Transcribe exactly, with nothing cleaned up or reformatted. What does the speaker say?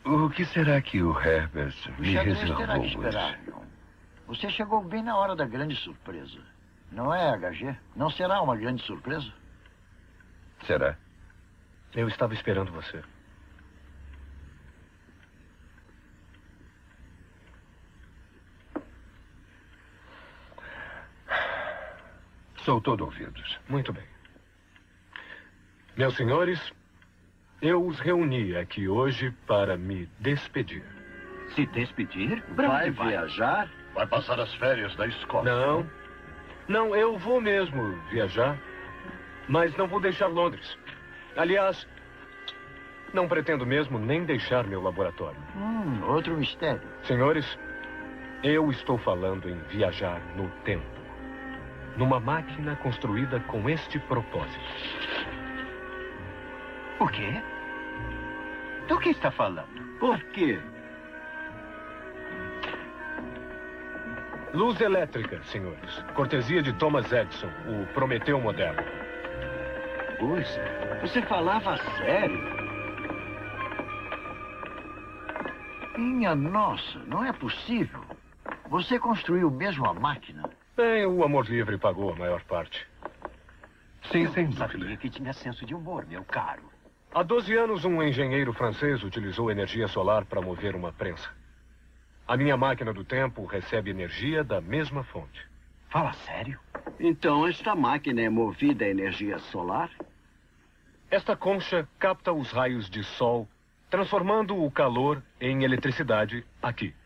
O que será que o Herbert me reservou terá que hoje? esperar, John. Você chegou bem na hora da grande surpresa. Não é, H G? Não será uma grande surpresa? Será? Eu estava esperando você. Sou todo ouvidos. Muito bem. Meus senhores, eu os reuni aqui hoje para me despedir. Se despedir? Vai viajar? Vai passar as férias da escola. Não. Não, eu vou mesmo viajar. Mas não vou deixar Londres. Aliás, não pretendo mesmo nem deixar meu laboratório. Hum, outro mistério. Senhores, eu estou falando em viajar no tempo. Numa máquina construída com este propósito. O quê? Do que está falando? Por quê? Luz elétrica, senhores. Cortesia de Thomas Edison, o Prometeu moderno. Pois, você falava sério? Minha nossa, não é possível. Você construiu mesmo a máquina? Bem, o amor livre pagou a maior parte. Sim, sem Eu dúvida. sabia que tinha senso de humor, meu caro. Há doze anos, um engenheiro francês utilizou energia solar para mover uma prensa. A minha máquina do tempo recebe energia da mesma fonte. Fala sério? Então, esta máquina é movida a energia solar? Esta concha capta os raios de sol, transformando o calor em eletricidade aqui.